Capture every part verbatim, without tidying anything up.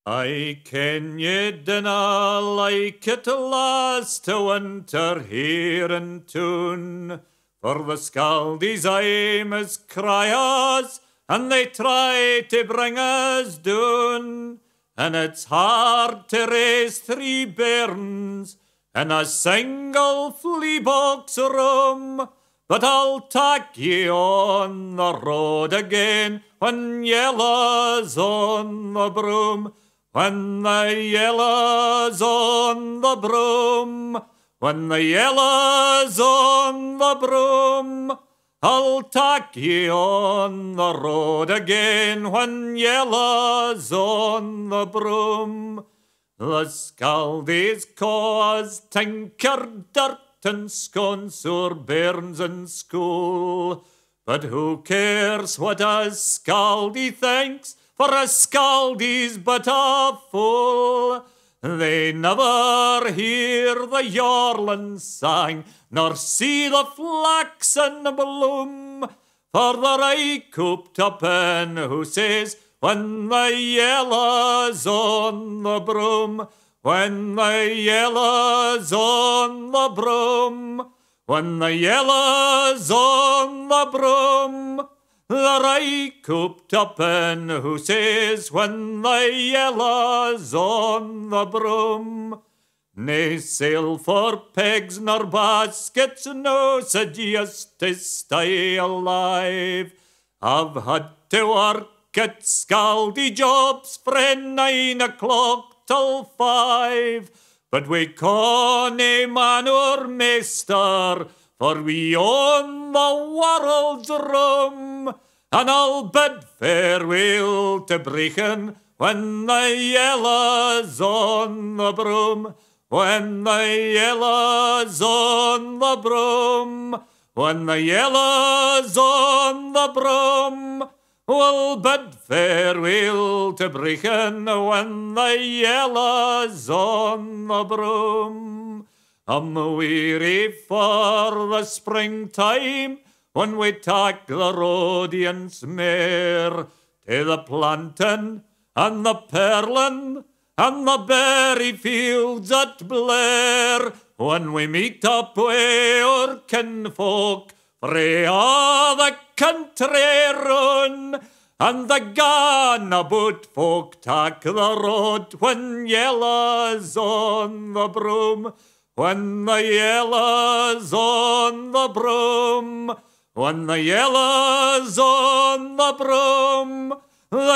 I ken ye dinna like it last to winter here in Toon, for the Scaldies aim is criers, and they try to bring us down, and it's hard to raise three bairns in a single flea box room. But I'll take ye on the road again when Yellow's on the broom. When the yellow's on the broom, when the yellow's on the broom, I'll take ye on the road again when yellow's on the broom. The Scaldies cause tinker dirt and sconce o'er bairns in school, but who cares what a Scaldie thinks, for a Scaldie's but a fool. They never hear the yarlin sang, nor see the flax in bloom, for they're aye cooped up in who says, when the yellow's on the broom, when the yellow's on the broom, when the yellow's on the broom, they're aye cooped up in who says, when the yellow's on the broom. Nae sail for pegs nor baskets, no suggest to stay alive. I've had to work at Scaldie jobs frae nine o'clock till five, but we ca nae man or meester, for we own the world's room. And I'll bid farewell to Brechin when the yellow's on the broom, when the yellow's on the broom, when the yellow's on the broom. We'll bid farewell to Brechin when the yellow's on the broom. I'm weary for the springtime when we take the Rodians mare to the plantain and the pearlin and the berry fields at Blair, when we meet up wi' our kinfolk frae a' the country run, and the ganabout folk take the road when yellow's on the broom, when the yellow's on the broom, when the yellow's on the broom. The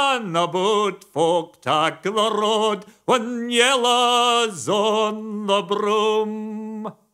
ganabout folk take the road when yellow's on the broom.